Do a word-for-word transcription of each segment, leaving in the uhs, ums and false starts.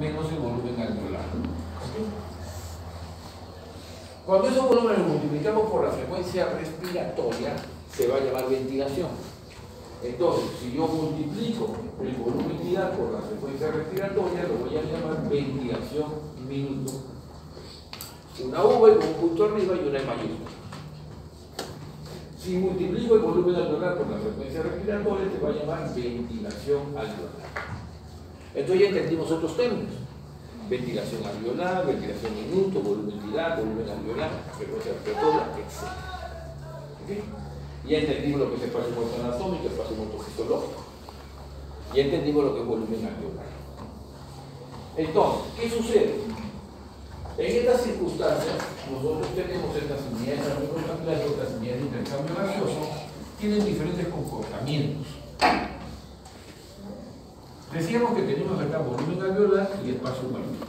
menos el volumen alveolar. Cuando esos volúmenes los multiplicamos por la frecuencia respiratoria, se va a llamar ventilación. Entonces, si yo multiplico el volumen vital por la frecuencia respiratoria, lo voy a llamar ventilación minuto. Una V con un punto arriba y una E mayúscula. Si multiplico el volumen alveolar por la frecuencia respiratoria, se va a llamar ventilación alveolar. Entonces ya entendimos otros términos. Ventilación alveolar, ventilación minuto, volumen vital, volumen alveolar, frecuencia respiratoria, etcétera. ¿Okay? Ya entendimos lo que es espacio muerto anatómico, espacio muerto fisiológico. Ya entendimos lo que es volumen alveolar. Entonces, ¿qué sucede? En estas circunstancias, nosotros tenemos estas unidades de arreglo capilar y otras unidades de intercambio gaseoso, tienen diferentes comportamientos. Decíamos que tenemos acá volumen alveolar y espacio muerto.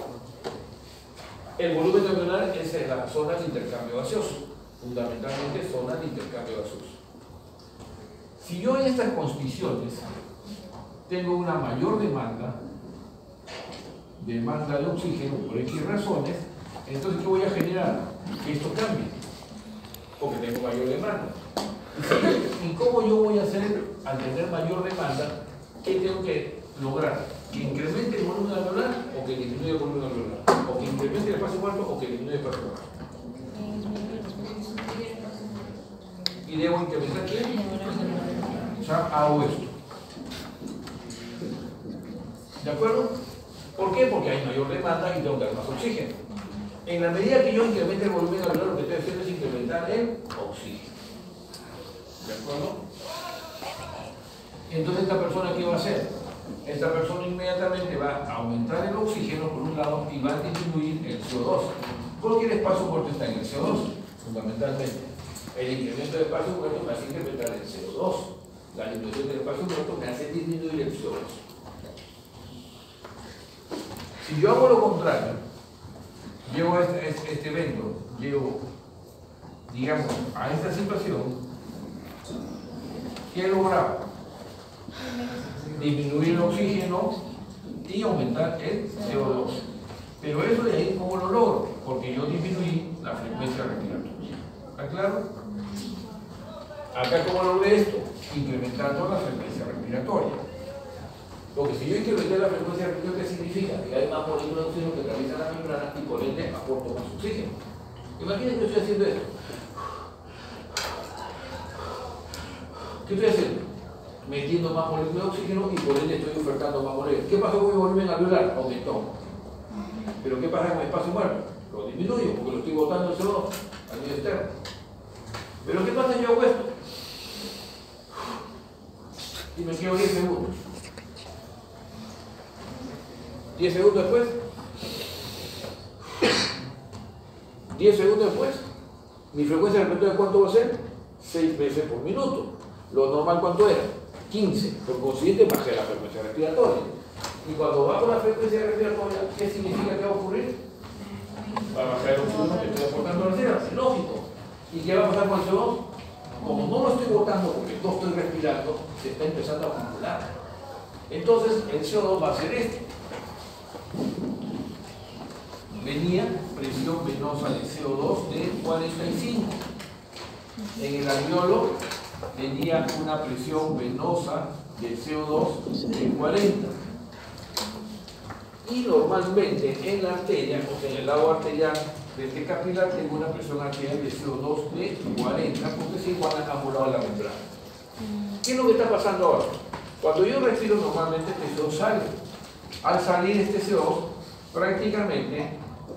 El volumen alveolar es en la zona de intercambio gaseoso, fundamentalmente zona de intercambio gaseoso. Si yo en estas condiciones tengo una mayor demanda, demanda de oxígeno por X razones, entonces ¿qué voy a generar? Que esto cambie, porque tengo mayor demanda. ¿Y cómo yo voy a hacer al tener mayor demanda? ¿Qué tengo que lograr? ¿Que incremente el volumen alveolar o que disminuya el volumen alveolar? ¿O que incremente el espacio muerto o que disminuya el espacio muerto? ¿Y debo incrementar qué? O sea, hago esto. ¿De acuerdo? ¿Por qué? Porque hay mayor demanda y tengo que dar más oxígeno. En la medida que yo incremente el volumen alveolar, lo que estoy haciendo es incrementar el oxígeno. ¿De acuerdo? Entonces, ¿esta persona qué va a hacer? Esta persona inmediatamente va a aumentar el oxígeno por un lado y va a disminuir el C O dos. Porque el espacio muerto está en el C O dos, fundamentalmente. El incremento del espacio muerto me hace incrementar el C O dos. La disminución del espacio muerto me hace disminuir el C O dos. Si yo hago lo contrario, llevo a este, este, este evento, llevo, digamos, a esta situación, ¿qué he logrado? Disminuir el oxígeno y aumentar el C O dos. Pero eso de ahí, ¿cómo lo logro? Porque yo disminuí la frecuencia respiratoria. ¿Está claro? Acá, ¿cómo logré esto? Incrementando la frecuencia respiratoria. Porque si yo incrementé la frecuencia respiratoria, ¿qué significa? Que hay más moléculas de oxígeno que atraviesan la membrana y por ende aporto más oxígeno. Imagínense que yo estoy haciendo esto. ¿Qué estoy haciendo? Metiendo más moléculas de oxígeno y por ende estoy ofertando más moléculas. ¿Qué pasó con mi volumen alveolar? Aumentó. ¿Pero qué pasa con el espacio muerto? Lo disminuyo porque lo estoy botando el C O dos al medio externo. ¿Pero qué pasa si yo hago esto? Y me quedo diez segundos. diez segundos después. diez segundos después. Mi frecuencia respiratoria, ¿cuánto va a ser? seis veces por minuto. Lo normal, ¿cuánto era? quince. Por consiguiente, bajé la frecuencia respiratoria. Y cuando bajo la frecuencia respiratoria, ¿qué significa que va a ocurrir? Va a bajar el oxígeno que estoy aportando a la célula, es lógico. ¿Y qué va a pasar con el C O dos? Como no lo estoy botando porque no estoy respirando, se está empezando a acumular. Entonces, el C O dos va a ser este. Venía presión venosa de C O dos de cuarenta y cinco. En el alveolo venía una presión venosa de C O dos de cuarenta. Y normalmente en la arteria, o sea, en el lado arterial de este capilar, tengo una presión arterial de C O dos de cuarenta, porque se igual acumulado a la membrana. ¿Qué es lo que está pasando ahora? Cuando yo respiro, normalmente este C O dos sale. Al salir este C O dos, prácticamente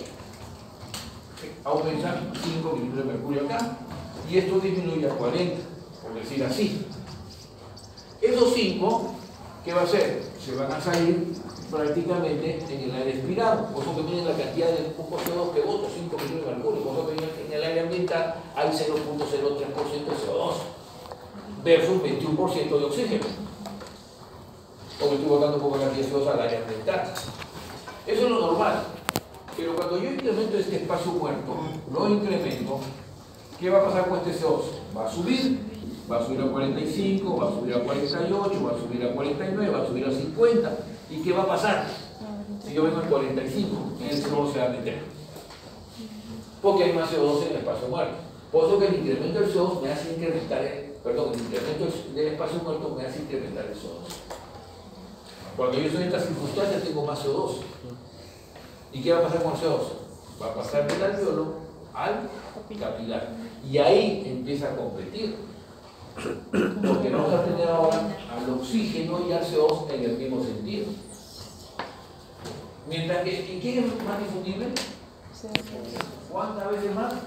aumenta cinco milímetros de mercurio acá, y esto disminuye a cuarenta, por decir así. Esos cinco, ¿qué va a hacer? Se van a salir prácticamente en el aire expirado. Por eso que miren la cantidad de poco C O dos que boto, cinco milímetros de mercurio. Por eso que en el aire ambiental hay cero punto cero tres por ciento de C O dos versus veintiuno por ciento de oxígeno. Porque estoy botando un poco de cantidad de C O dos al aire ambiental. Eso es lo normal. Pero cuando yo incremento este espacio muerto, lo incremento, ¿qué va a pasar con este C O dos? Va a subir, va a subir a cuarenta y cinco, va a subir a cuarenta y ocho, va a subir a cuarenta y nueve, va a subir a cincuenta. ¿Y qué va a pasar? Si yo vengo en cuarenta y cinco, en el C O dos se va a meter. Porque hay más C O dos en el espacio muerto. Por eso que el incremento del C O dos me hace incrementar, el, perdón, el incremento del espacio muerto me hace incrementar el C O dos. Cuando yo estoy en estas circunstancias tengo más C O dos. ¿Y qué va a pasar con el C O dos? Va a pasar del alveolo al capilar. Y ahí empieza a competir. Porque vamos a tener ahora al oxígeno y al C O dos en el mismo sentido. Mientras que, ¿quién es más difundible? ¿Cuántas veces más?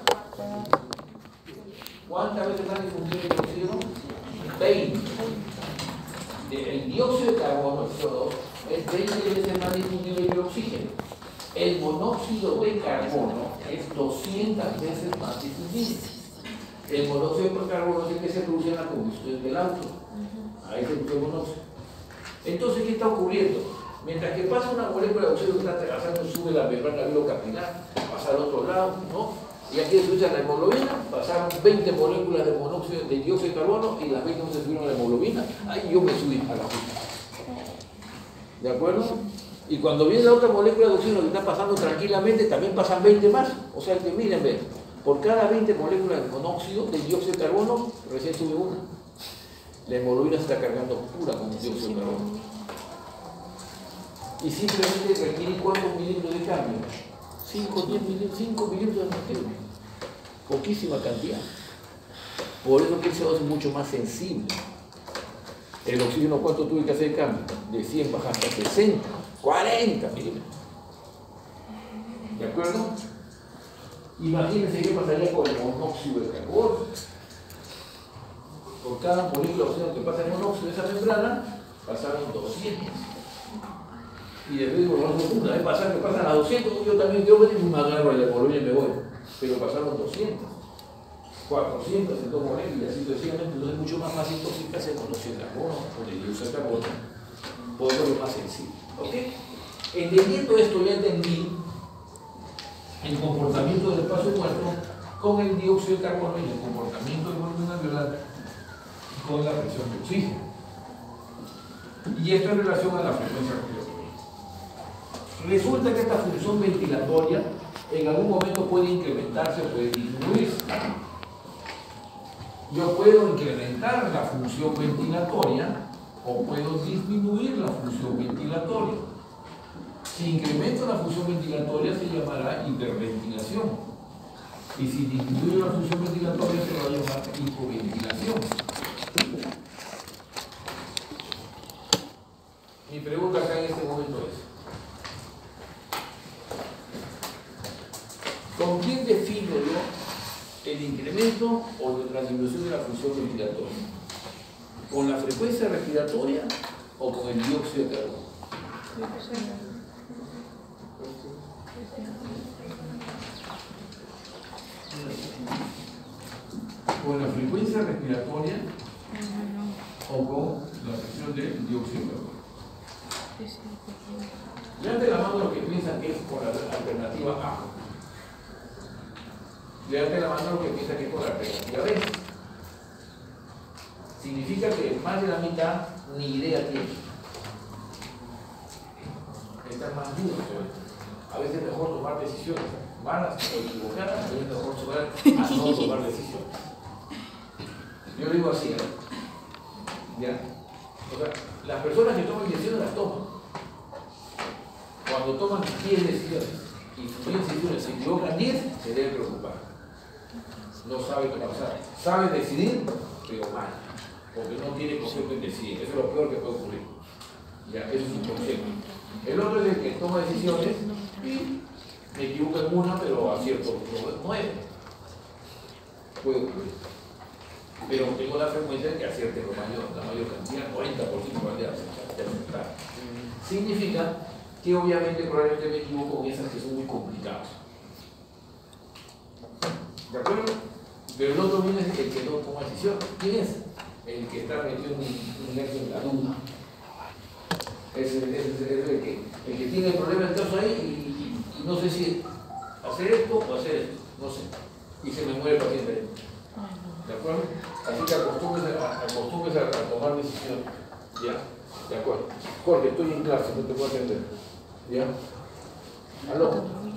¿Cuántas veces más difundible el oxígeno? veinte. El dióxido de carbono, el C O dos, es veinte veces más difundible que el oxígeno. El monóxido de carbono es doscientas veces más difundible. El monóxido de carbono es el que se produce en la combustión del auto. Ahí se produce el monóxido. Entonces, ¿qué está ocurriendo? Mientras que pasa una molécula de oxígeno que está trazando, sube la membrana capilar, pasa al otro lado, ¿no? Y aquí se usa la hemoglobina, pasaron veinte moléculas de monóxido de dióxido de carbono y las veinte no se subieron a la hemoglobina. Ahí yo me subí a la justa. ¿De acuerdo? Y cuando viene la otra molécula de oxígeno que está pasando tranquilamente, también pasan veinte más. O sea que miren, ven, por cada veinte moléculas de monóxido de dióxido de carbono, recién sube una. La hemoglobina se está cargando pura con dióxido de carbono. Y simplemente requiere cuántos milímetros de cambio. cinco, diez milímetros, cinco milímetros de mercurio. Poquísima cantidad. Por eso que el C O dos es mucho más sensible. El oxígeno, ¿cuánto tuve que hacer el cambio? De cien baja hasta sesenta, cuarenta milímetros. ¿De acuerdo? Imagínense qué pasaría con el monóxido de carbono. Por cada molécula de oxígeno que pasa el monóxido de esa membrana, pasaron doscientos. Y después digo, no, una vez pasan que pasan a doscientos, yo también yo me agarro el hemoglobina y me voy. Pero pasaron doscientos, cuatrocientos en dos moléculas y así sucesivamente. Entonces es mucho más fácil intoxicarse con monóxido de carbono o de dióxido de carbono. Por eso es más sencillo. ¿Ok? Entendiendo esto, ya entendí el comportamiento del espacio muerto con el dióxido de carbono y el comportamiento del volumen alveolar con la presión de oxígeno. Y esto en relación a la frecuencia respiratoria. Resulta que esta función ventilatoria en algún momento puede incrementarse o puede disminuirse. Yo puedo incrementar la función ventilatoria o puedo disminuir la función ventilatoria. Si incremento la función ventilatoria se llamará hiperventilación. Y si disminuyo la función ventilatoria se va a llamar hipoventilación. Mi pregunta acá en este momento es: ¿con quién defino yo el incremento o la disminución de la función ventilatoria? ¿Con la frecuencia respiratoria o con el dióxido de carbono? ¿Con la frecuencia respiratoria o con la presión del dióxido de carbono? Levanten la mano los que piensan que es por la alternativa A. Levanten la mano los que piensan que es por la alternativa B. Significa que más de la mitad ni idea tiene. Esta es más dura. A veces es mejor tomar decisiones malas o equivocadas, a veces es mejor tomar, a no tomar decisiones. Yo digo así, ¿eh? ¿Ya? O sea, las personas que toman decisiones las toman. Cuando toman diez decisiones y sus diez decisiones se equivocan diez, se deben preocupar. No sabe tomar, sabe, sabe decidir, pero mal, porque no tiene concepto en decidir. Eso es lo peor que puede ocurrir. Ya, eso es un concepto. El otro es el que toma decisiones y me equivoco en una, pero acierto nueve. Puede ocurrir. Pero tengo la frecuencia de que acierte lo mayor, la mayor cantidad, cuarenta por ciento de acertar. Significa que obviamente probablemente me equivoco con esas que son muy complicadas. ¿De acuerdo? Pero el otro viene es el que no toma decisión. ¿Quién es? El que está metido en, en la duda. Es el, es el, el, que, el que tiene el problema del caso ahí y, y, y no sé si hacer esto o hacer esto. No sé. Y se me muere el paciente ahí. ¿De acuerdo? Así que acostúmbrese a, acostúmbrese a, a tomar decisiones. ¿Ya? ¿De acuerdo? Jorge, estoy en clase, no te puedo atender. ¿Ya? ¿Aló?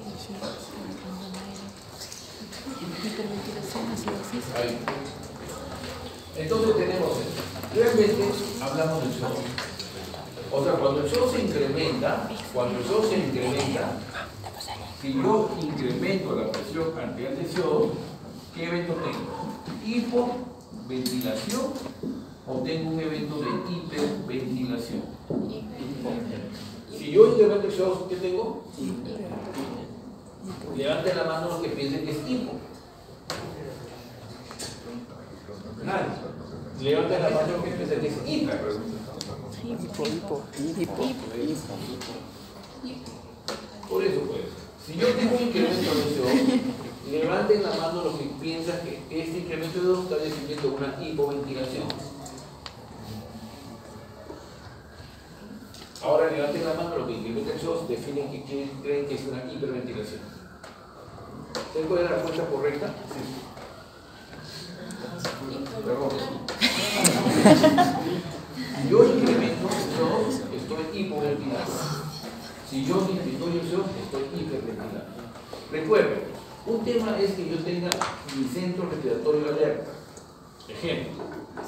Ahí. Entonces tenemos esto. Realmente hablamos del C O dos. O sea, cuando el C O dos se incrementa, cuando el C O dos se incrementa, si yo incremento la presión arterial de C O dos, ¿qué evento tengo? Hipoventilación o tengo un evento de hiperventilación. Si yo incremento el C O dos, ¿qué tengo? Levanten la mano los que piensen que es hipo. Nadie. Levanten la mano los que piensen que es hiper. Hipo, hipo, hipo, hipo. Por eso pues, si yo tengo un incremento de C O dos, levanten la mano los que piensan que este incremento de C O dos está definiendo una hipoventilación. Ahora levanten la mano los que incrementan el C O dos, definen que creen que es una hiperventilación. ¿Ustedes cuál es la respuesta correcta? Sí. Perdón. Si yo incremento el C O dos, estoy hipoventilado. Si yo disminuyo el C O dos, estoy hiperventilado. Recuerden, un tema es que yo tenga mi centro respiratorio alerta. Ejemplo.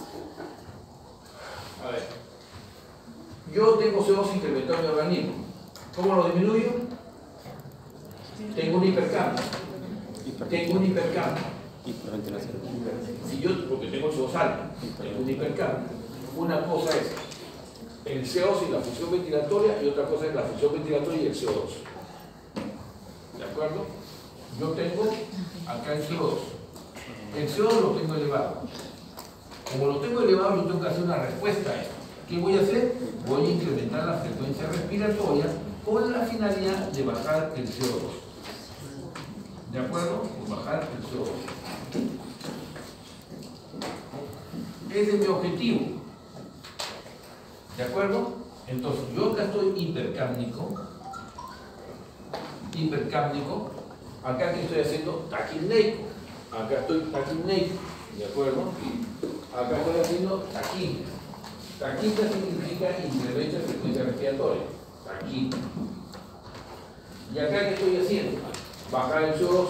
A ver. Yo tengo C O dos incrementado en mi organismo. ¿Cómo lo disminuyo? Tengo un hipercambio. Tengo un hipercambio. Hiperventilación. Si yo, porque tengo el C O dos alto, tengo un hipercambio. Una cosa es el C O dos y la función ventilatoria, y otra cosa es la función ventilatoria y el C O dos. ¿De acuerdo? Yo tengo acá el C O dos. El C O dos lo tengo elevado. Como lo tengo elevado, yo tengo que hacer una respuesta a esto. ¿Qué voy a hacer? Voy a incrementar la frecuencia respiratoria con la finalidad de bajar el C O dos. ¿De acuerdo? Con bajar el C O dos. Ese es mi objetivo. ¿De acuerdo? Entonces, yo acá estoy hipercápnico. Hipercápnico. Acá que estoy haciendo taquipneico. Acá estoy taquipneico. ¿De acuerdo? Acá estoy haciendo taquipnea. Taquipnea significa incremento de frecuencia respiratoria. Taquipnea. ¿Y acá qué estoy haciendo? Bajar el C O dos.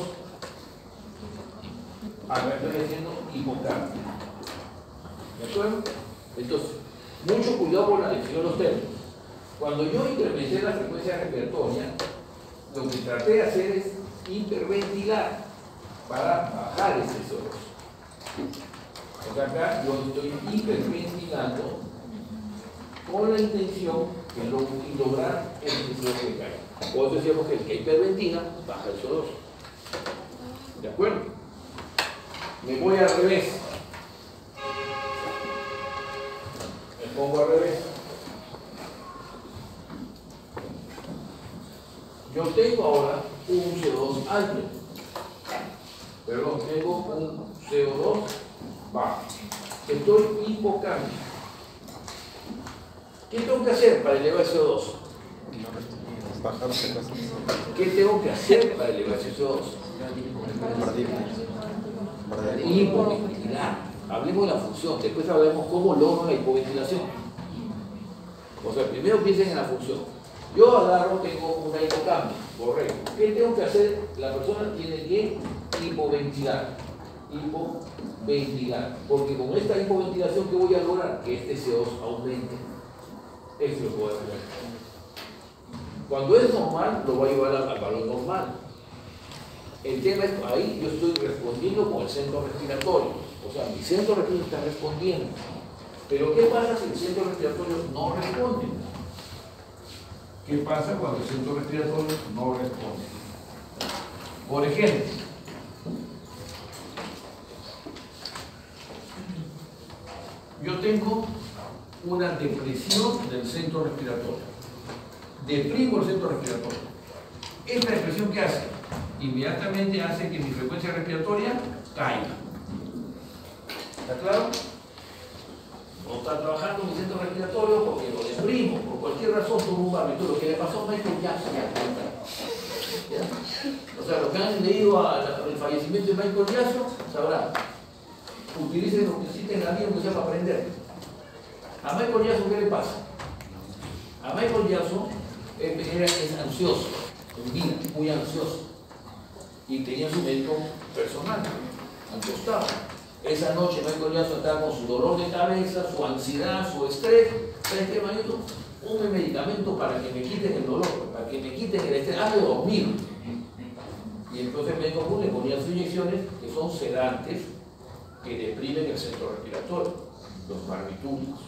Acá estoy haciendo hipocapnia. ¿De acuerdo? Entonces, mucho cuidado con la definición de los términos. Cuando yo incrementé la frecuencia respiratoria, lo que traté de hacer es hiperventilar para bajar ese C O dos. O sea, acá yo estoy hiperventilando con la intención de lo, y lograr el C O dos que cae. Por eso decíamos que el que hiperventila baja el C O dos. ¿De acuerdo? Me voy al revés. Me pongo al revés. Yo tengo ahora un C O dos alto. Perdón, tengo un C O dos bajo. Estoy hipocápnico. ¿Qué tengo que hacer para elevar el C O dos? Bajar esa cosa. ¿Qué tengo que hacer para elevar ese C O dos? Hipoventilar. Hablemos de la función, después hablaremos cómo logro la hipoventilación. O sea, primero piensen en la función. Yo agarro, tengo una hipocapnia, correcto. ¿Qué tengo que hacer? La persona tiene que hipoventilar. Hipoventilar. Porque con esta hipoventilación, ¿qué voy a lograr? Que este C O dos aumente. Eso es lo que voy a hacer. Cuando es normal, lo voy a llevar al, al valor normal. El tema es, ahí yo estoy respondiendo con el centro respiratorio. O sea, mi centro respiratorio está respondiendo. Pero ¿qué pasa si el centro respiratorio no responde? ¿Qué pasa cuando el centro respiratorio no responde? Por ejemplo, yo tengo una depresión del centro respiratorio. Deprimo el centro respiratorio. ¿Esta depresión qué hace? Inmediatamente hace que mi frecuencia respiratoria caiga. ¿Está claro? No está trabajando mi centro respiratorio porque lo deprimo, por cualquier razón, por un barbituro. Lo que le pasó a Michael Jackson. ¿Ya? O sea, los que han leído al fallecimiento de Michael Jackson sabrán. Utilicen lo que existen en la vida, aunque sea para aprender. A Michael Jackson, ¿qué le pasa? A Michael Jackson Era, es ansioso, en vida, muy ansioso. Y tenía su médico personal, al costado. Esa noche Michael Jackson estaba con su dolor de cabeza, su ansiedad, su estrés. ¿Sabes qué, Mayito? Un medicamento para que me quiten el dolor, para que me quiten el estrés, hazme dormir. Y entonces el médico le ponía sus inyecciones, que son sedantes, que deprimen el centro respiratorio, los barbitúricos.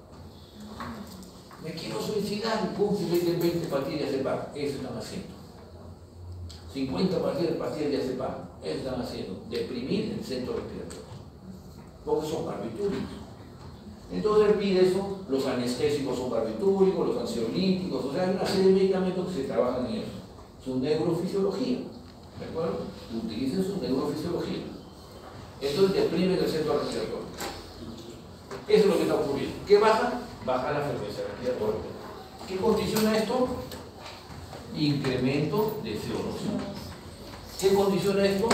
Me quiero suicidar, y pum, veinte, veinte pastillas de diazepam, eso están haciendo. cincuenta pastillas, pastillas de diazepam, eso están haciendo. Deprimir el centro respiratorio. Porque son barbitúricos. Entonces él pide eso, los anestésicos son barbitúricos, los ansiolíticos, o sea, hay una serie de medicamentos que se trabajan en eso. Su neurofisiología, ¿de acuerdo? Utilicen su neurofisiología. Entonces deprimen el centro respiratorio. Eso es lo que está ocurriendo. ¿Qué baja? Baja la frecuencia respiratoria. ¿Qué condiciona esto? Incremento de C O dos. ¿Qué condiciona esto?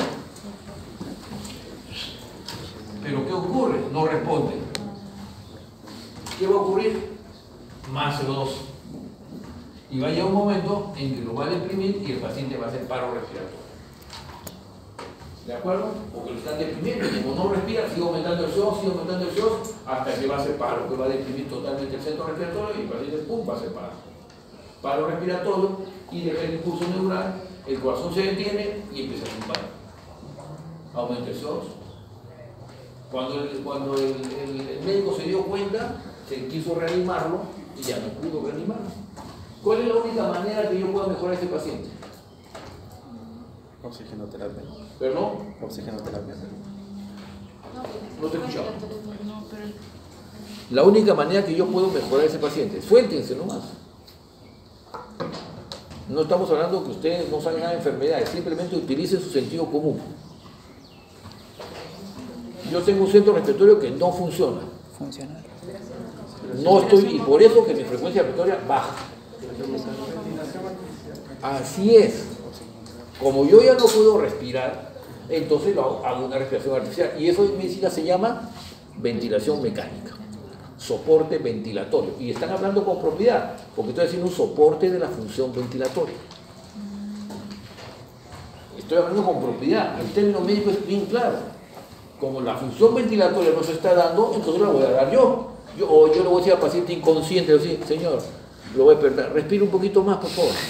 Pero ¿qué ocurre? No responde. ¿Qué va a ocurrir? Más C O dos. Y va a llegar un momento en que lo va a deprimir y el paciente va a hacer paro respiratorio. ¿De acuerdo? Porque lo están deprimiendo y como no respira, sigue aumentando el C O dos, sigue aumentando el C O dos hasta que va a hacer paro, que va a deprimir totalmente el centro respiratorio y el paciente pum, va a hacer paro. Paro respiratorio y deja el impulso neural, el corazón se detiene y empieza a zumbar. Aumenta el C O dos. Cuando, el, cuando el, el, el médico se dio cuenta, se quiso reanimarlo y ya no pudo reanimarlo. ¿Cuál es la única manera que yo pueda mejorar a este paciente? Oxigenoterapia. ¿Perdón? Oxigenoterapia. No te he escuchado. La única manera que yo puedo mejorar a ese paciente, suéltense nomás. No estamos hablando que ustedes no saben nada de enfermedades, simplemente utilicen su sentido común. Yo tengo un centro respiratorio que no funciona. Funcionar. No estoy, y por eso que mi frecuencia respiratoria baja. Así es. Como yo ya no puedo respirar, entonces lo hago, hago una respiración artificial. Y eso en medicina se llama ventilación mecánica. Soporte ventilatorio. Y están hablando con propiedad, porque estoy haciendo un soporte de la función ventilatoria. Estoy hablando con propiedad. El término médico es bien claro. Como la función ventilatoria no se está dando, entonces la voy a dar yo. yo o yo le voy a decir al paciente inconsciente, decir, señor, lo voy a perder, respire un poquito más, por favor.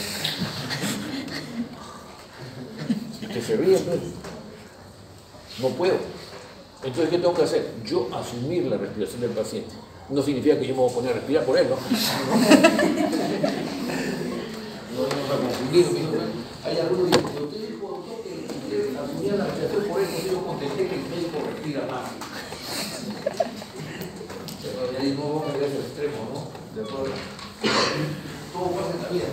Que se ríe, pues. No puedo. Entonces, ¿qué tengo que hacer? Yo asumir la respiración del paciente. No significa que yo me voy a poner a respirar por él, ¿no? No vamos a confundir. Hay algunos que dicen, usted dijo que usted asumía la respiración por él, porque yo contesté que el médico respira más. Pero ya digo, no vamos a llegar a ese extremo, ¿no? De acuerdo. Todo pasa en la vida.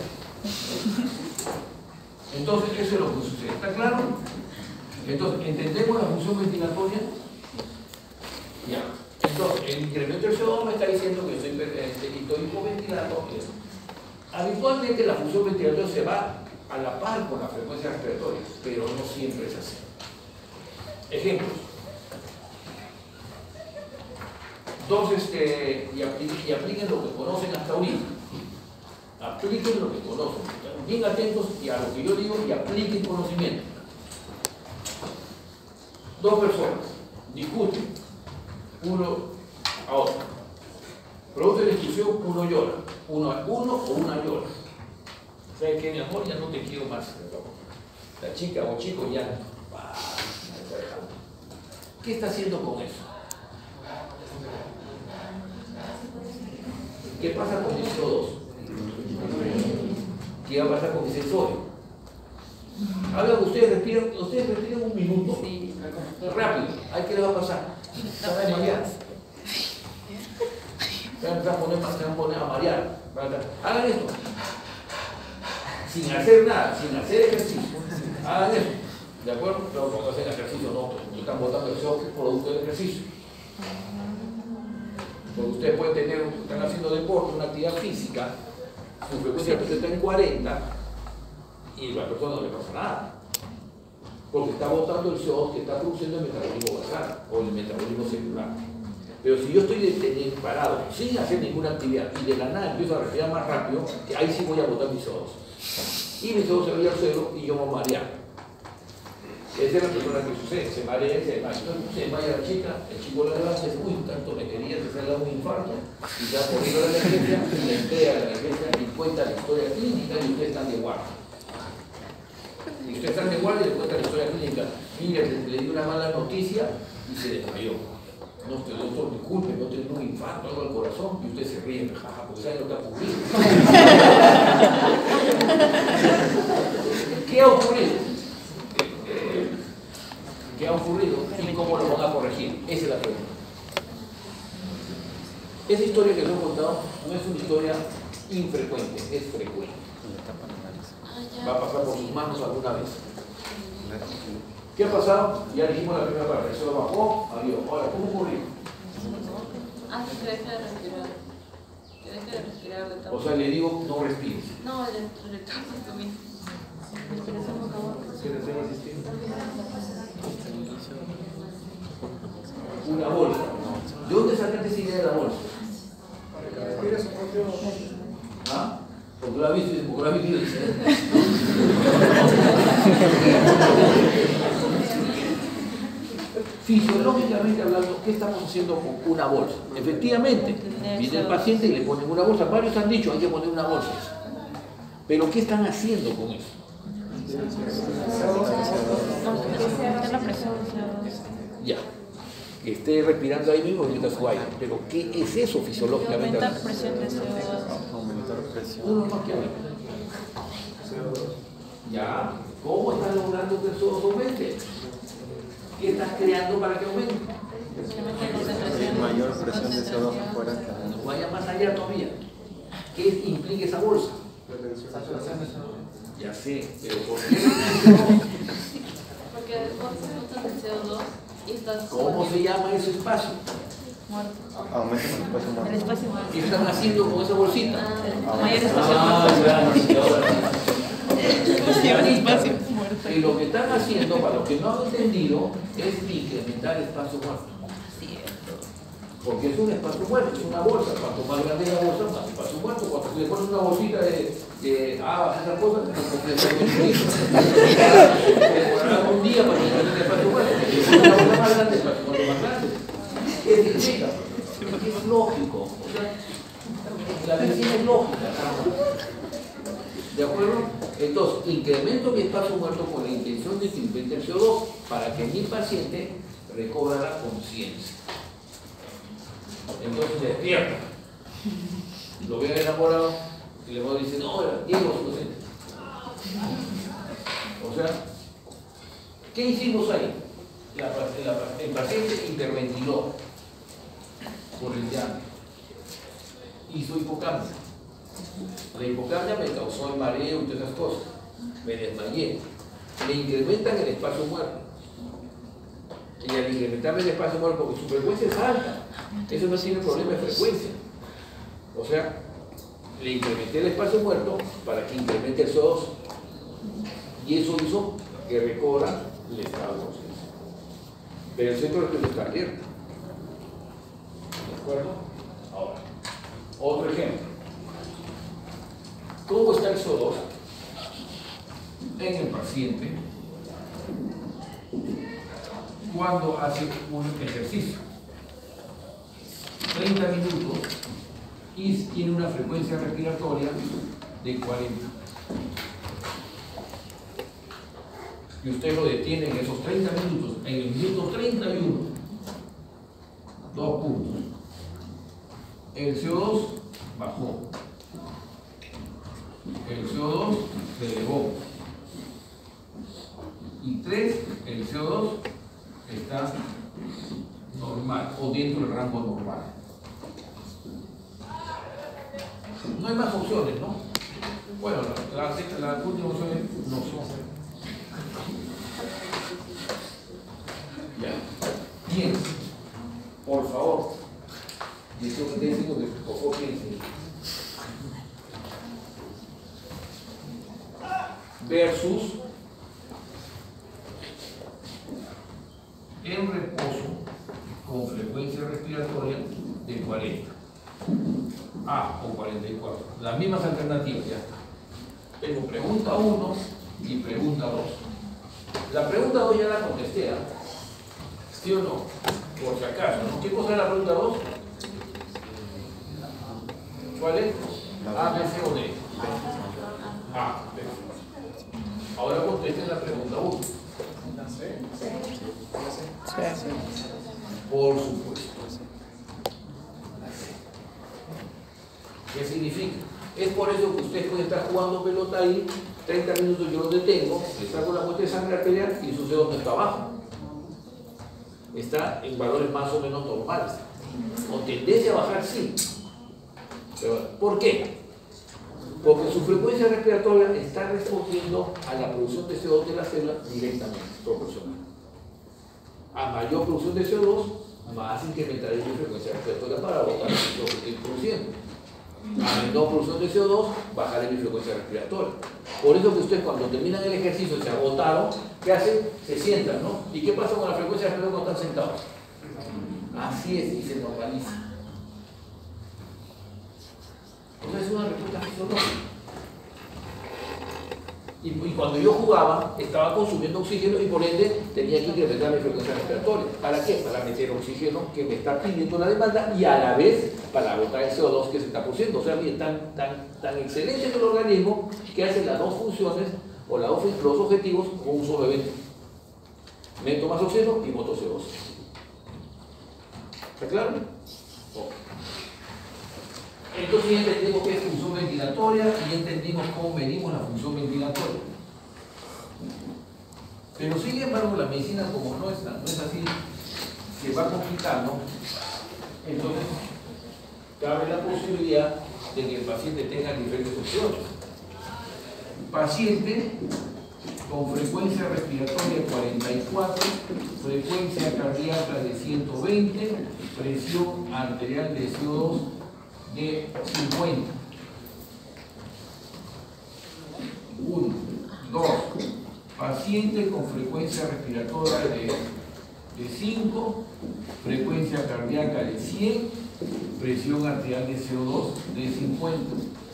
Entonces, eso es lo que sucede. ¿Está claro? Entonces, ¿entendemos la función ventilatoria? Ya. Entonces, el incremento del C O dos me está diciendo que estoy, estoy hipoventilando. Habitualmente la función ventilatoria se va a la par con la frecuencia respiratoria, pero no siempre es así. Ejemplos. Entonces, este, y, apliquen, y apliquen lo que conocen hasta ahorita. Apliquen lo que conocen. Bien atentos y a lo que yo digo y apliquen conocimiento. Dos personas discuten, uno a otro. Producto de discusión, uno llora. Uno, uno o una llora. ¿Sabes qué, mi amor? Ya no te quiero más. La chica o chico ya. ¿Qué está haciendo con eso? ¿Qué pasa con el C O dos? ¿Qué va a pasar con el sensorio? Hablan ustedes, respiran, ustedes respiran un minuto. Sí. Rápido. ¿A qué le va a pasar? Se van a marear. Se van a poner, se van a poner a marear. Hagan esto. Sin hacer nada, sin hacer ejercicio. Hagan esto. ¿De acuerdo? No, cuando hacen ejercicio, no, pues están botando el C O dos producto del ejercicio. Porque ustedes pueden tener, están haciendo deporte, una actividad física, su frecuencia está en cuarenta y a la persona no le pasa nada. Porque está botando el C O dos que está produciendo el metabolismo basal o el metabolismo celular. Pero si yo estoy detenido, parado, sin hacer ninguna actividad, y de la nada empiezo a respirar más rápido, ahí sí voy a botar mi C O dos. Y mi C O dos se va a ir al cero y yo me voy a marear. Esa es la persona que sucede, se marea, se desmaya. Entonces se desmaya la chica, el chico la levanta y dice, uy, tanto me quería, te sale un infarto, y se va corriendo a la emergencia, y le entrega a la emergencia y cuenta la historia clínica y ustedes están de guardia. Y ustedes están de guardia y le cuentan la historia clínica. Mira, le, le di una mala noticia y se desmayó. No, usted, doctor, disculpe, no tengo un infarto, algo al corazón, y usted se ríe, jaja, porque sabe lo que ha ocurrido. ¿Qué ha ocurrido? ¿Qué ha ocurrido y cómo lo van a corregir? Esa es la pregunta. Esa historia que les he contado no es una historia infrecuente, es frecuente. Va a pasar por sus manos alguna vez. ¿Qué ha pasado? Ya dijimos la primera parte, eso lo bajó, adiós. Ahora, ¿cómo ocurrió? Ah, que deje de respirar. Que deje de respirar de todo. O sea, le digo, no respires. No, el retorno también. Respiración boca a boca. Una bolsa. ¿De dónde sacaste esa idea de la bolsa? ¿Ah? Porque la viste, porque la viste, dice. Fisiológicamente hablando, ¿qué estamos haciendo con una bolsa? Efectivamente, viene el paciente y le ponen una bolsa. Varios han dicho, hay que poner una bolsa. Pero ¿qué están haciendo con eso? La presión. Ya. Que esté respirando ahí mismo mientras su aire. Pero ¿qué es eso fisiológicamente? Aumentar presión de C O dos. Aumentar presión. Uno más que habla. Ya. ¿Cómo estás logrando que el C O dos aumente? ¿Qué estás creando para que aumente? Mayor presión de C O dos afuera. No vaya más allá todavía. ¿Qué implica esa bolsa? Ya sé, pero ¿por qué? Porque vos botas el C O dos y estás. ¿Cómo se llama ese espacio? Muerto. Aumenta el espacio El muerto. espacio muerto. ¿Qué están haciendo con esa bolsita? Ah, mayor espacio Ah, muerto. claro, sí, ahora sí. Mayor espacio muerto. Y lo que están haciendo, para los que no han entendido, es incrementar el espacio muerto. Porque es un espacio muerto, es una bolsa. Cuanto más grande es la bolsa, más espacio muerto. Cuando tú le pones una bolsita de, de habas, esas cosas, no completamente demorará un día para que el espacio muerto. Si es una bolsa más grande, el espacio muerto más grande. ¿Qué significa? Es lógico. O sea, la medicina es lógica. ¿De acuerdo? Entonces, incremento mi espacio muerto con la intención de que incremente el C O dos para que mi paciente recobra la conciencia. Entonces se despierta. Lo ve enamorado y le va a decir, no, Diego es inocente. O sea, ¿qué hicimos ahí? La, la, el paciente hiperventiló por el llanto. Hizo hipocamia. La hipocamia me causó el mareo y todas esas cosas. Me desmayé. Me incrementan el espacio muerto. Y al incrementarme el espacio muerto, porque su frecuencia es alta, eso no tiene problema de frecuencia. O sea, le incrementé el espacio muerto para que incremente el C O dos. Y eso hizo que recobra el estado de conciencia. Pero el centro de respuesta está abierto. ¿De acuerdo? Ahora, otro ejemplo. ¿Cómo está el C O dos en el paciente cuando hace un ejercicio? treinta minutos y tiene una frecuencia respiratoria de cuarenta. Y usted lo detiene en esos treinta minutos, en el minuto treinta y uno. Dos puntos. El C O dos bajó. El C O dos se elevó. Y tres, el C O dos está normal o dentro del rango normal. No hay más opciones, ¿no? Bueno, las la, la últimas opciones no son. Ya. Bien. Por favor. Y eso que te digo que por favor piensen. Versus en reposo con frecuencia respiratoria cuarenta. Ah, o cuarenta y cuatro. Las mismas alternativas ya. Tengo pregunta uno y pregunta dos. La pregunta dos ya la contesté, ¿eh? ¿Sí o no? Por si acaso, ¿no? ¿Qué cosa es la pregunta dos? ¿Cuál es? A, B, C o D. A, B. Ahora contesten la pregunta uno. Por supuesto. ¿Qué significa? Es por eso que usted puede estar jugando pelota ahí, treinta minutos yo lo detengo, le saco la muestra de sangre arterial y su C O dos no está abajo. Está en valores más o menos normales. Con tendencia a bajar, sí. Pero, ¿por qué? Porque su frecuencia respiratoria está respondiendo a la producción de C O dos de la célula directamente, proporcional. A mayor producción de C O dos, más incrementaré mi frecuencia respiratoria para botar lo que estoy produciendo. A menor producción de C O dos, bajaré mi frecuencia respiratoria. Por eso que ustedes cuando terminan el ejercicio se agotaron, ¿qué hacen? Se sientan, ¿no? ¿Y qué pasa con la frecuencia respiratoria cuando están sentados? Así es, y se normaliza. Entonces es una respuesta fisiológica. Y, y cuando yo jugaba, estaba consumiendo oxígeno y por ende tenía que incrementar mi frecuencia respiratoria. ¿Para qué? Para meter oxígeno que me está pidiendo la demanda y a la vez para agotar el C O dos que se está produciendo. O sea, bien, tan, tan, tan excelente es el organismo que hace las dos funciones o las dos, los objetivos con un solo evento. Meto más oxígeno y boto C O dos. ¿Está claro? Okay. Entonces ya entendimos qué es función ventilatoria y ya entendimos cómo medimos la función ventilatoria. Pero sin embargo la medicina, como no es, no es así, se va complicando, entonces cabe la posibilidad de que el paciente tenga diferentes opciones. Paciente con frecuencia respiratoria cuarenta y cuatro, frecuencia cardíaca de ciento veinte, presión arterial de C O dos de cincuenta. uno, dos, paciente con frecuencia respiratoria de, de cinco, frecuencia cardíaca de cien, presión arterial de C O dos de cincuenta.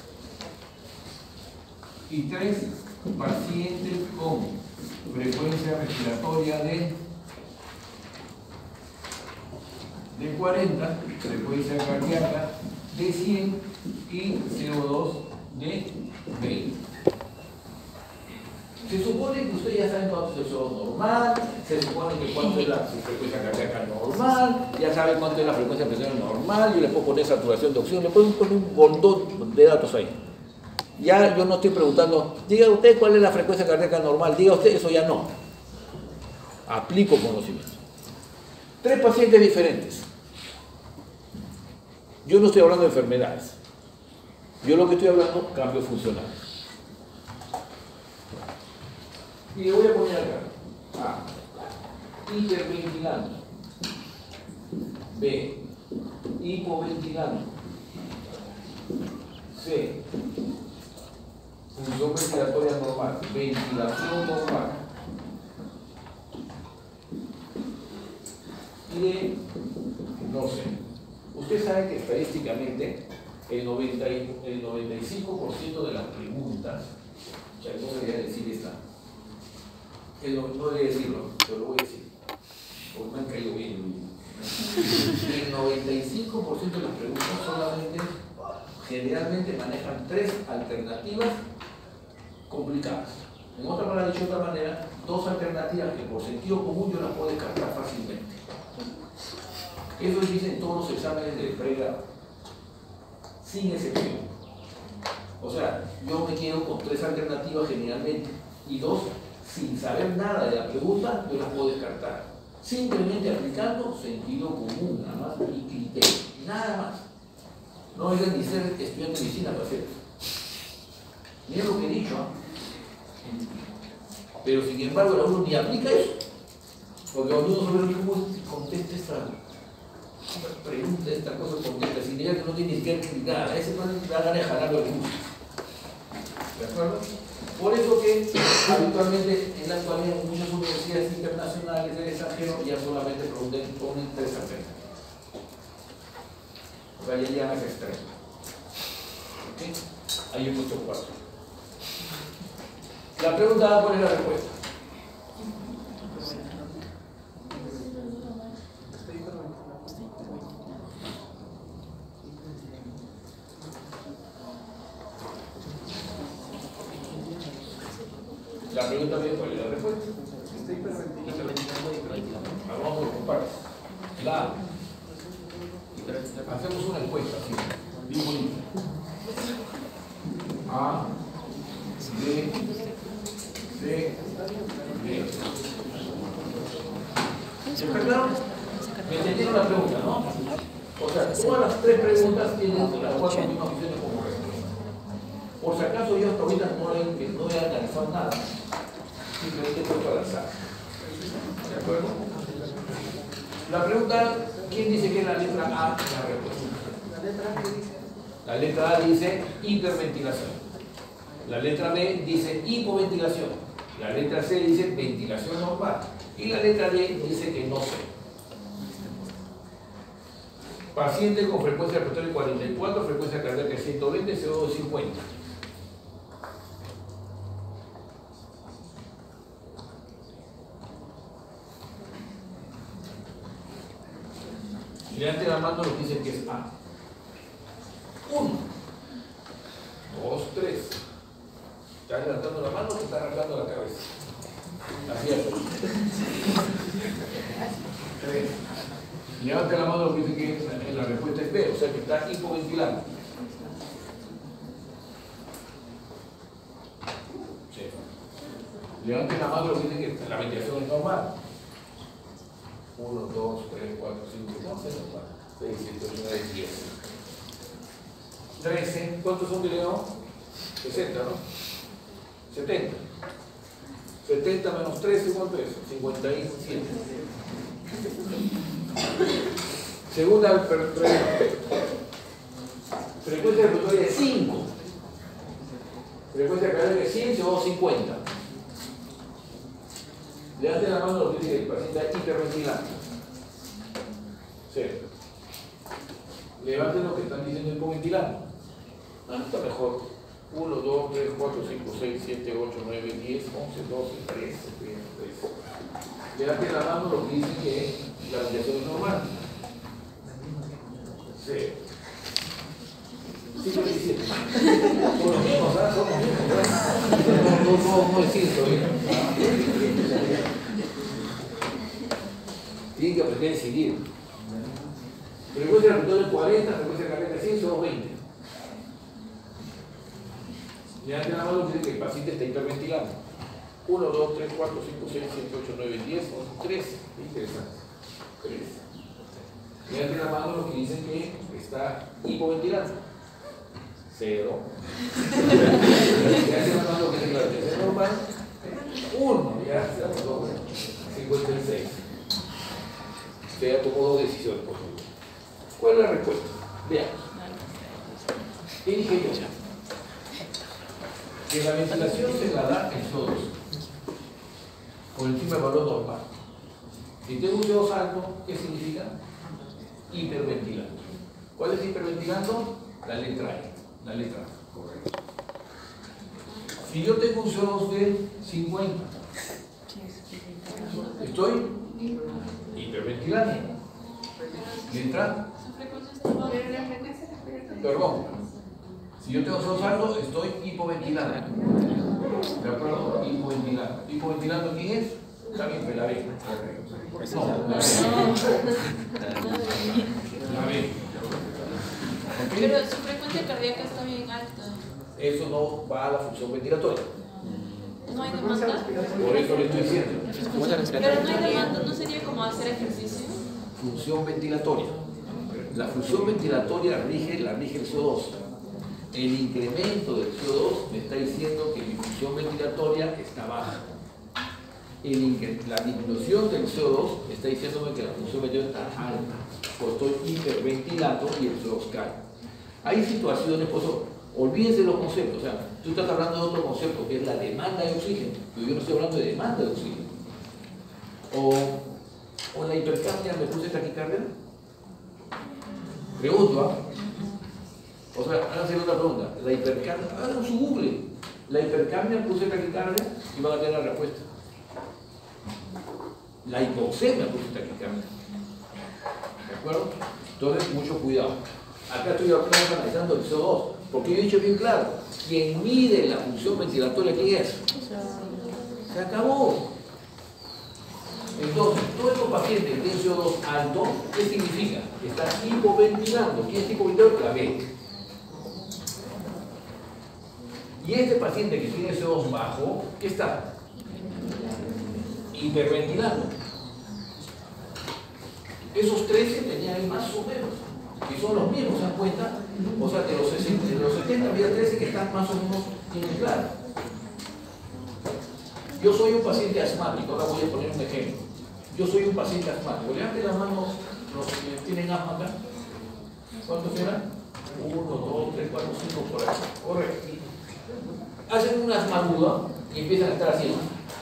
Y tres, paciente con frecuencia respiratoria de, de cuarenta, frecuencia cardíaca de cien y C O dos de veinte. Se supone que usted ya sabe cuánto es el C O dos normal, se supone que cuánto es la frecuencia cardíaca normal, ya sabe cuánto es la frecuencia presión normal, yo le puedo poner saturación de oxígeno, le puedo poner un montón de datos ahí. Ya yo no estoy preguntando, diga usted cuál es la frecuencia cardíaca normal, diga usted, eso ya no. Aplico conocimiento. Tres pacientes diferentes. Yo no estoy hablando de enfermedades. Yo lo que estoy hablando, cambios funcionales. Y le voy a poner acá. A. Hiperventilando. B. Hipoventilando. C. Función ventilatoria normal. Ventilación normal. Y D. No sé. Usted sabe que estadísticamente el, noventa y, el noventa y cinco por ciento de las preguntas, o sea, no debería decir esta, el, no debería decirlo, pero lo voy a decir, porque me han caído bien. El noventa y cinco por ciento de las preguntas solamente, generalmente manejan tres alternativas complicadas. En otra palabra, dicho de otra manera, dos alternativas que por sentido común yo las puedo descartar fácilmente. Eso dicen todos los exámenes de pregrado, sin excepción. O sea, yo me quedo con tres alternativas generalmente y dos, sin saber nada de la pregunta, yo las puedo descartar. Simplemente aplicando sentido común, nada más, y criterio, nada más. No hay ni ser estudiante de medicina para hacer eso. Miren lo que he dicho, ¿eh? Pero sin embargo, el alumno ni aplica eso. Porque el alumno sobre cómo contesta esta pregunta, esta cosa, contesta, sin idea que no tiene ni siquiera que explicar. A ese no le da ganas de jalarlo de gusto. ¿De acuerdo? Por eso que habitualmente en la actualidad en muchas universidades internacionales del extranjero ya solamente preguntan, ponen tres alternativas. porque allá llegan a ese extremo. ¿Okay? Ahí he puesto cuatro. La pregunta, ¿cuál es la respuesta? La pregunta es ¿cuál es la respuesta? Vamos a ocupar. La hacemos una encuesta, así, bien bonita. A, B, C, D. ¿Está claro? Me entendieron la pregunta, ¿no? O sea, todas las tres preguntas tienen las cuatro mismas opciones como respuesta. Por si acaso yo hasta ahorita no he, no he analizado nada. Simplemente he puesto al azar. ¿De acuerdo? La pregunta, ¿quién dice que es la letra A la respuesta? La letra A dice. La letra A dice hiperventilación. La letra B dice hipoventilación. La letra C dice ventilación normal. Y la letra D dice que no sé. Paciente con frecuencia respiratoria cuarenta y cuatro, frecuencia cardíaca ciento veinte, C O dos cincuenta. Levante la mano lo que dicen que es A. Uno, dos, tres. ¿Estás levantando la mano o te estás arrancando la cabeza? Así es. Tres. Levante la mano lo que dice que la, la respuesta es B, o sea que está hipoventilando. Sí. Levante la mano lo que dice que la ventilación es normal. uno, dos, tres, cuatro, cinco, seis, siete, ocho, nueve, diez. trece. ¿Cuántos son de León? sesenta, ¿no? setenta. setenta menos trece, ¿cuánto es? cincuenta y siete. Segunda pregunta. Frecuencia respiratoria es cinco. Frecuencia cardíaca es cien, C O dos cincuenta. Levante la mano lo que dice que el paciente está hiperventilando. Cero. Levanten lo que están diciendo hipoventilando. Ah, está mejor. uno, dos, tres, cuatro, cinco, seis, siete, ocho, nueve, diez, once, doce, trece, trece. Levanten la mano lo que dice que la ventilación es normal. Cero. cinco diecisiete. Son los mismos, ¿sabes? Son los mismos, ¿verdad? No, no, no, no es cierto, ¿eh? Tienen que aprender a decidir. Frecuencia respiratoria cuarenta, frecuencia cardíaca cien, C O dos veinte. Levanten la mano que dice que el paciente está hiperventilando. uno, dos, tres, cuatro, cinco, seis, siete, ocho, nueve, diez, once, trece. Interesante. trece. Levanten la mano los que dicen que está hipoventilando. Cero. Levanten la mano los que dicen que la ventilación es normal. uno. Ya se acordó. cincuenta y seis. Se tomó dos decisiones, por favor. ¿Cuál es la respuesta? Veamos. ¿Qué dije yo? Que la ventilación se la da en C O dos por encima del valor normal. Si tengo un C O dos alto, ¿qué significa? Hiperventilando. ¿Cuál es hiperventilando? La letra E. La letra A. Correcto. Si yo tengo un C O dos de cincuenta, estoy hiperventilando. Letra. Perdón. Si yo tengo C O dos alto, estoy hipoventilando. ¿De acuerdo? Hipoventilando. ¿Hipoventilando quién es? También me la ve. No, la ve. La ve. ¿Okay? Pero su frecuencia cardíaca está bien alta. Eso no va a la función ventilatoria. No hay demanda. Por eso le estoy diciendo. Pero no hay demanda, ¿no sería como hacer ejercicio? Función ventilatoria. La función ventilatoria rige, la rige el C O dos. El incremento del C O dos me está diciendo que mi función ventilatoria está baja. El la disminución del C O dos me está diciéndome que la función ventilatoria está alta. Pues estoy hiperventilando y el C O dos cae. Hay situaciones, pues, olvídense de los conceptos. O sea, tú estás hablando de otro concepto que es la demanda de oxígeno, pero yo no estoy hablando de demanda de oxígeno. O, o la hipercapnia, ¿me puse taquicardia? Pregunto, ¿ah? O sea, háganse otra pregunta. La hipercapnia, hagan su Google. La hipercapnia produce taquicardia y van a tener la respuesta. La hipoxemia produce taquicardia. ¿De acuerdo? Entonces, mucho cuidado. Acá estoy analizando el C O dos, porque yo he dicho bien claro, quien mide la función ventilatoria, ¿quién es? Se acabó. Entonces, todos estos pacientes que tienen C O dos alto, ¿qué significa? Están hipoventilando. ¿Quién es hipoventilado? La B. Y este paciente que tiene C O dos bajo, ¿qué está? Hiperventilando. Esos trece tenían ahí más o menos, que son los mismos, ¿se dan cuenta? O sea, de los, sesenta, de los setenta había trece que están más o menos bien claros. Yo soy un paciente asmático, ahora voy a poner un ejemplo. Yo soy un paciente asmático. Levanten las manos los que tienen asma acá. ¿Cuántos eran? Uno, dos, tres, cuatro, cinco, por ahí. Correcto. Hacen una asma aguda y empiezan a estar así.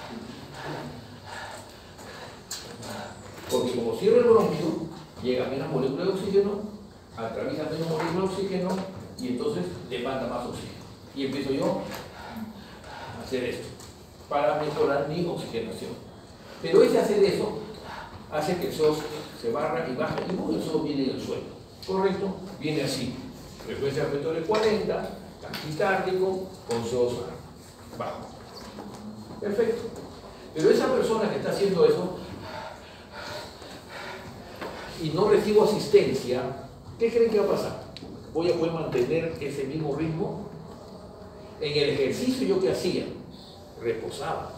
Porque como cierra el bronquio, llega menos molécula de oxígeno, atraviesa menos molécula de oxígeno y entonces demanda más oxígeno. Y empiezo yo a hacer esto para mejorar mi oxigenación. Pero ese hacer eso hace que el C O dos se barra y baja y luego el C O dos viene del suelo. ¿Correcto? Viene así. Frecuencia respiratoria cuarenta, taquicárdico, con C O dos bajo. Perfecto. Pero esa persona que está haciendo eso y no recibo asistencia, ¿qué creen que va a pasar? ¿Voy a poder mantener ese mismo ritmo? En el ejercicio, ¿yo qué hacía? Reposaba.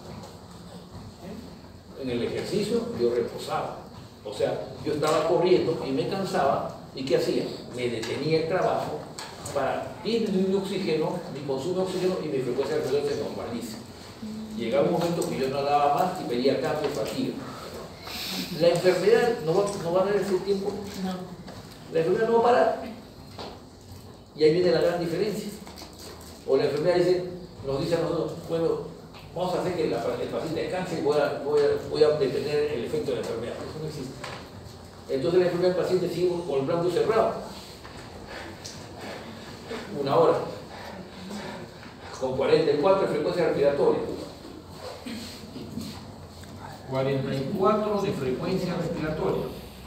En el ejercicio, yo reposaba. O sea, yo estaba corriendo y me cansaba, ¿y qué hacía? Me detenía el trabajo para disminuir mi oxígeno, mi consumo de oxígeno y mi frecuencia respiratoria se normalice. Llegaba un momento que yo no daba más y pedía cambio de fatiga. La enfermedad no va, no va a dar ese tiempo. No. La enfermedad no va a parar. Y ahí viene la gran diferencia. O la enfermedad dice, nos dice a nosotros, bueno, vamos a hacer que la, el paciente descanse y voy a, voy, a, voy a detener el efecto de la enfermedad. Eso no existe. Entonces la enfermedad del paciente sigue con el blanco cerrado. Una hora. Con cuarenta y cuatro de frecuencia respiratoria. cuarenta y cuatro de frecuencia respiratoria.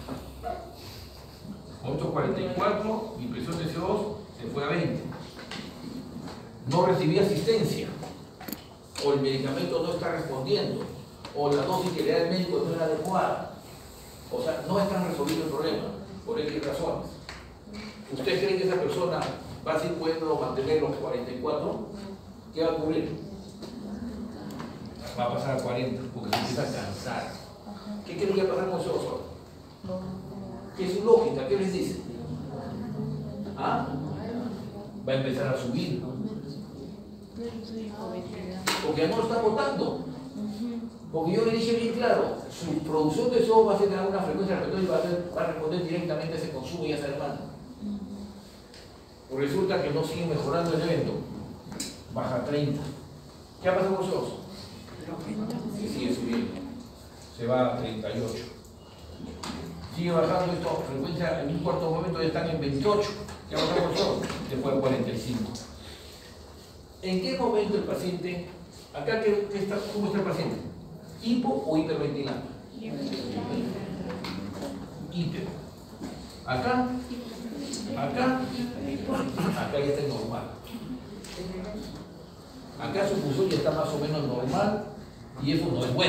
Otro cuarenta y cuatro, mi presión de C O dos se fue a veinte. No recibí asistencia, o el medicamento no está respondiendo, o la dosis que le da el médico no es la adecuada. O sea, no están resolviendo el problema, por X razones. ¿Ustedes creen que esa persona va a seguir pudiendo mantener los cuarenta y cuatro? ¿Qué va a ocurrir? Va a pasar a cuarenta, porque se empieza a cansar. ¿Qué creen que va a pasar con C O dos? ¿Qué es su lógica? ¿Qué les dice? ¿Ah? Va a empezar a subir. Porque ya no lo está votando. Porque yo le dije bien claro, su producción de C O dos va a ser a una frecuencia respiratoria y va a, ser, va a responder directamente a ese consumo y a esa demanda. Pues resulta que no sigue mejorando el evento. Baja treinta. ¿Qué va a pasar con C O dos? Que sigue subiendo. Se va a treinta y ocho. Sigue bajando esto, frecuencia en un cuarto momento ya están en veintiocho. ¿Qué va a pasar con C O dos? Se fue a cuarenta y cinco. ¿En qué momento el paciente, acá qué, qué está, cómo está el paciente? ¿Hipo o hiperventilando? Hiper. Acá, acá, acá ya está normal. Acá su función ya está más o menos normal y eso no es bueno.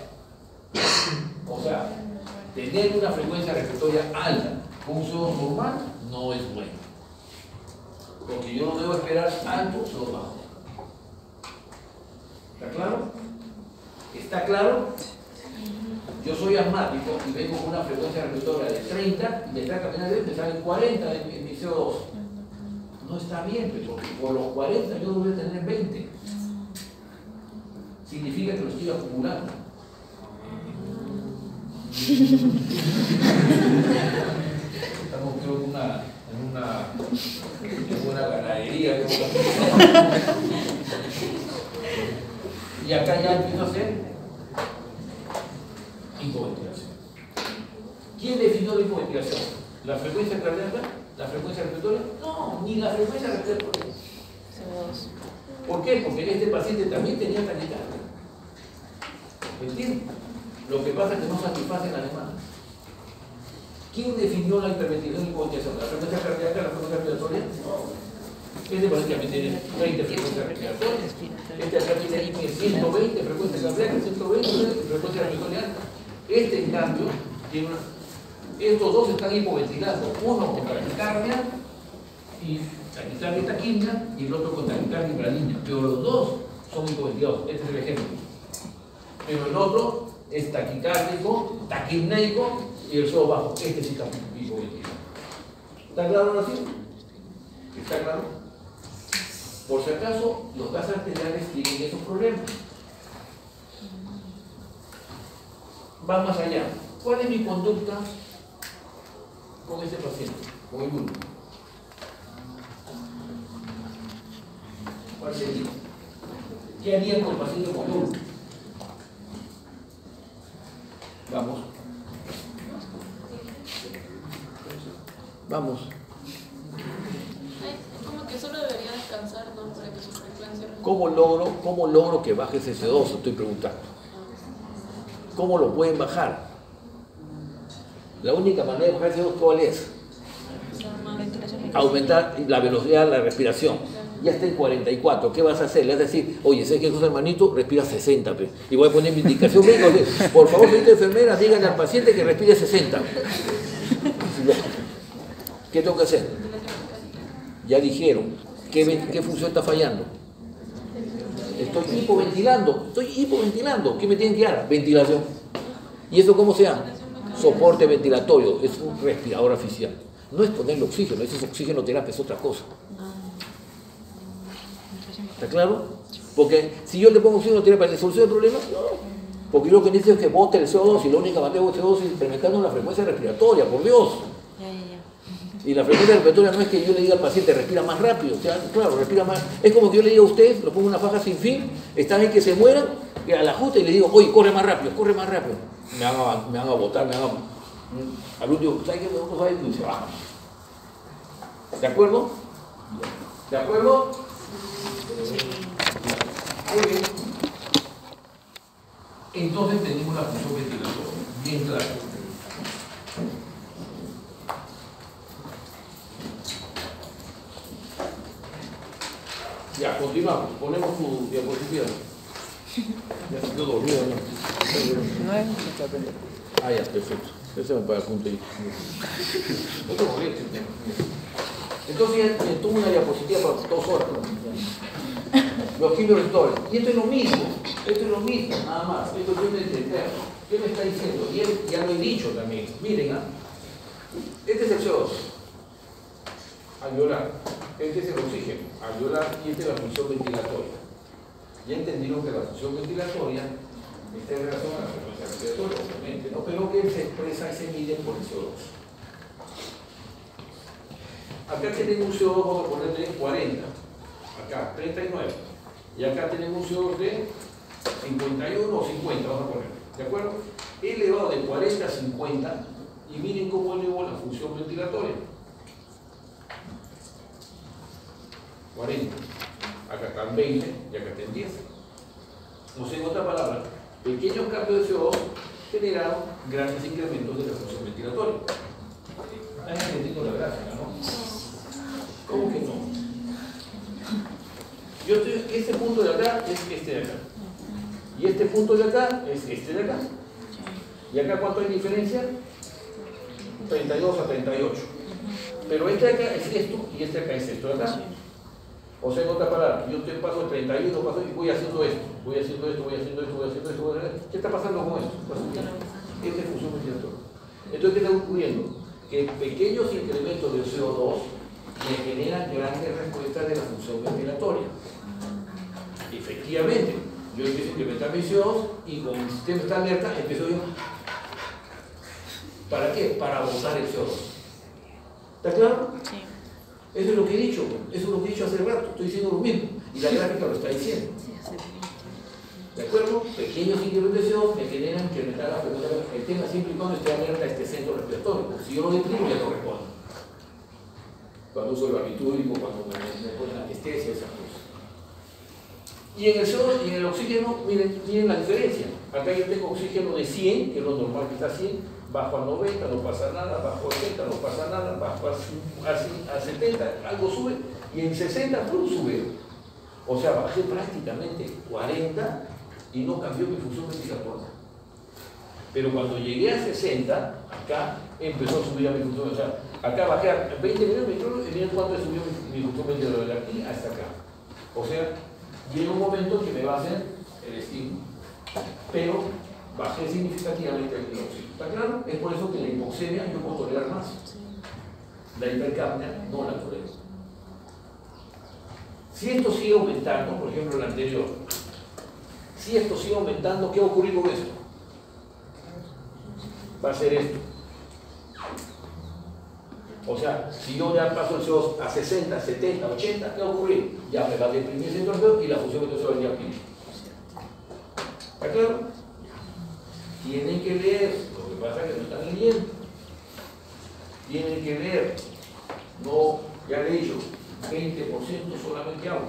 O sea, tener una frecuencia respiratoria alta con un C O dos normal no es bueno. Porque yo no debo esperar alto C O dos bajo. ¿Está claro? ¿Está claro? Yo soy asmático y vengo con una frecuencia respiratoria de treinta y me está caminando y me sale cuarenta en, en mi C O dos. No está bien, porque por los cuarenta yo debería tener veinte. Significa que lo estoy acumulando. Estamos creo en una, en una, en una ganadería. Y acá ya empiezo a hacer hipoventilación. ¿Quién definió la hipoventilación? ¿La frecuencia cardíaca? ¿La frecuencia respiratoria? No, ni la frecuencia respiratoria. ¿Por qué? Porque este paciente también tenía taquicardia. ¿Me entiendes? Lo que pasa es que no satisfacen la demanda. ¿Quién definió la hiperventilación y hipotensión? ¿La frecuencia cardíaca, la frecuencia respiratoria? No. Este paciente también tiene veinte frecuencias respiratorias. Este acá tiene ciento veinte frecuencias cardíacas, ciento veinte frecuencias respiratorias. Este, en cambio, tiene una... estos dos están hipoventilando. Uno con taquicardia y taquicardia y taquimia, y el otro con taquicardia y bradiña. Pero los dos son hipoventilados. Este es el ejemplo. Pero el otro es taquicárdico, taquimneico y el C O bajo. Este sí está hipoventilado. ¿Está claro ahora sí? ¿Está claro? Por si acaso, los gases arteriales tienen esos problemas. Va más allá. ¿Cuál es mi conducta con este paciente? Con el uno. ¿Cuál sería? ¿Qué haría con el paciente con el uno? Vamos. Vamos. Como que solo debería descansar, ¿no? Para que su frecuencia... ¿Cómo logro, cómo logro que baje ese C O dos? Estoy preguntando. ¿Cómo lo pueden bajar? La única manera de bajar el C O dos, ¿cuál es? Aumentar la velocidad de la respiración. Ya está en cuarenta y cuatro. ¿Qué vas a hacer? Le vas a decir, oye, ¿sabes qué cosa, hermanito? Respira sesenta. Pe. Y voy a poner mi indicación. Venga, por favor, señorita enfermera, díganle al paciente que respire sesenta. ¿Qué tengo que hacer? Ya dijeron. ¿Qué, qué función está fallando? Estoy hipoventilando. Estoy hipoventilando. ¿Qué me tienen que dar? Ventilación. ¿Y eso cómo se llama? Soporte ventilatorio. Es un respirador artificial. No es ponerle oxígeno. Eso es oxigenoterapia, es otra cosa. ¿Está claro? Porque si yo le pongo oxigenoterapia, ¿le soluciona el problema? No. Porque yo lo que necesito es que bote el C O dos y la única manera de botar el C O dos es incrementando la frecuencia respiratoria, por Dios. Ya, ya, ya. Y la frecuencia respiratoria no es que yo le diga al paciente respira más rápido, o sea, claro, respira más. Es como que yo le diga a usted, lo pongo en una faja sin fin, están en que se mueran, que al ajuste y le digo, oye, corre más rápido, corre más rápido. Me van a, me van a botar, me van a... Al último, ¿sabes qué? Vamos a ver y se baja. ¿De acuerdo? ¿De acuerdo? Muy bien. Entonces tenemos la función ventilatoria, bien clara. Ya, continuamos. Ponemos su diapositiva. Ya se quedó dormido, ¿no? No es mucha pena. Ah, ya, perfecto. Ese me paga punto ahí. Otro boleto. Entonces ya me tomo una diapositiva para dos horas. Los quimiorreceptores. Y esto es lo mismo. Esto es lo mismo, nada más. Esto es de entender. ¿Qué me está diciendo? Y él ya lo he dicho también. Miren, ¿ah? Este es el C O dos. Alveolar. Este es el oxígeno. Alveolar y esta es la función ventilatoria. Ya entendieron que la función ventilatoria está en relación a la frecuencia respiratoria, obviamente, ¿no? Pero que se expresa y se mide por el C O dos. Acá tenemos un C O dos, vamos a ponerle cuarenta. Acá, treinta y nueve. Y acá tenemos un C O dos de cincuenta y uno o cincuenta, vamos a poner. ¿De acuerdo? He elevado de cuarenta a cincuenta y miren cómo elevó la función ventilatoria. cuarenta. Acá están veinte y acá están diez. O sea, en otra palabra, pequeños cambios de C O dos generaron grandes incrementos de la función ventilatoria. ¿Están entendiendo la gráfica, no? ¿Cómo que no? Yo estoy, este punto de acá es este de acá. Y este punto de acá es este de acá. ¿Y acá cuánto hay diferencia? treinta y dos a treinta y ocho. Pero este de acá es esto y este de acá es esto de acá. O sea, en otra palabra, yo te paso de treinta y uno, paso y voy haciendo esto, voy haciendo esto, voy haciendo esto, voy haciendo esto, voy haciendo esto. ¿Qué está pasando con esto? Esta es función ventilatoria. Entonces, ¿qué está ocurriendo? Que pequeños incrementos del C O dos me generan grandes respuestas de la función ventilatoria. Efectivamente, yo empiezo a incrementar mi C O dos y como mi sistema está alerta, empiezo yo. ¿Para qué? Para botar el C O dos. ¿Está claro? Sí. Eso es lo que he dicho, eso es lo que he dicho hace rato, estoy diciendo lo mismo, y la gráfica lo está diciendo. ¿De acuerdo? Pequeños incrementos de C O dos me generan incrementar la frecuencia del tema siempre y cuando esté abierta a este centro respiratorio, porque si yo lo deprimo ya no respondo. cuando uso el barbitúrico, cuando me, me ponen anestesia, esas cosas. Y en el C O dos y en el oxígeno, miren, miren la diferencia. Acá yo tengo oxígeno de cien, que es lo normal que está a cien, bajo a noventa, no pasa nada, bajo a ochenta, no pasa nada, bajo a, a, a setenta, algo sube, y en sesenta, ¡pum!, sube. O sea, bajé prácticamente cuarenta y no cambió mi función ventilatoria. Pero cuando llegué a sesenta, acá empezó a subir a mi función, o sea, acá bajé a veinte milímetros y miren cuánto subió mi, mi función ventilatoria de aquí hasta acá. O sea, llega un momento que me va a hacer el estímulo, pero bajé significativamente el oxígeno. ¿Está claro? Es por eso que la hipoxemia yo puedo tolerar más. La hipercapnia no la tolero. Si esto sigue aumentando, por ejemplo el anterior, si esto sigue aumentando, ¿qué va a ocurrir con esto? Va a ser esto. O sea, si yo ya paso el C O dos a sesenta, setenta, ochenta, ¿qué va a ocurrir? Ya me va a deprimir el centro y la función entonces va a venir aquí. ¿Está claro? Tienen que leer, lo que pasa es que no están leyendo. Tienen que leer. No, ya le he dicho, veinte por ciento solamente agua.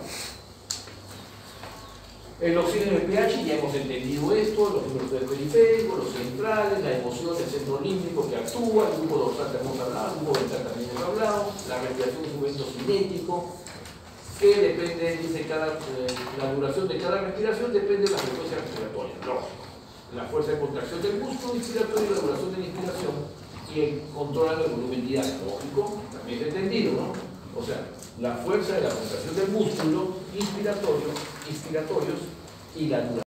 El oxígeno y el pH, ya hemos entendido esto, los números periféricos, los centrales, la emoción del centro límbico que actúa, el grupo dorsal que hemos hablado, el grupo ventral también hemos hablado, la respiración es un evento cinético, que depende, dice, cada, eh, la duración de cada respiración depende de la frecuencia respiratoria, lógico. La fuerza de contracción del músculo inspiratorio y la duración de la inspiración y el control del volumen diario, lógico, también es entendido, ¿no? O sea, la fuerza de la contracción del músculo inspiratorio, inspiratorios y la duración.